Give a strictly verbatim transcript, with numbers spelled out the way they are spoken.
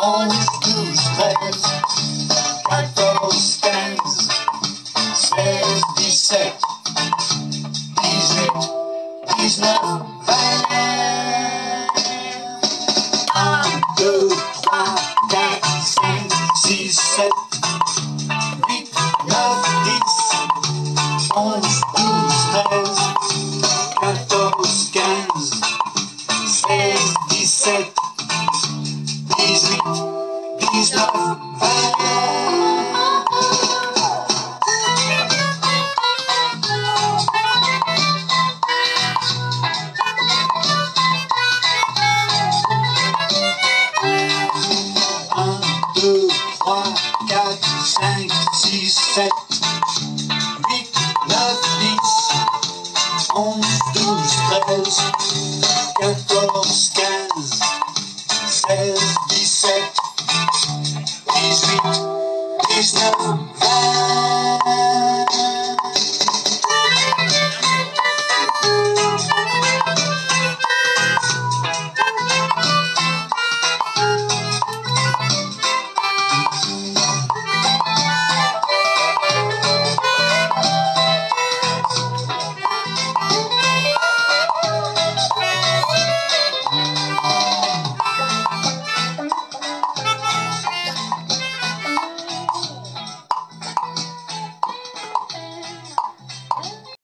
onze, douze, treize, quatorze, quinze, seize, dix-sept, dix-huit, dix-neuf, vingt. un, deux, trois, quatre, cinq, six, sept, huit, neuf, dix, onze, douze, treize, quatorze, quinze, seize, dix-sept, dix-huit, dix-neuf, vingt. un, deux, trois, quatre, cinq, six, sept, huit, neuf, dix, onze, douze, treize, quatorze,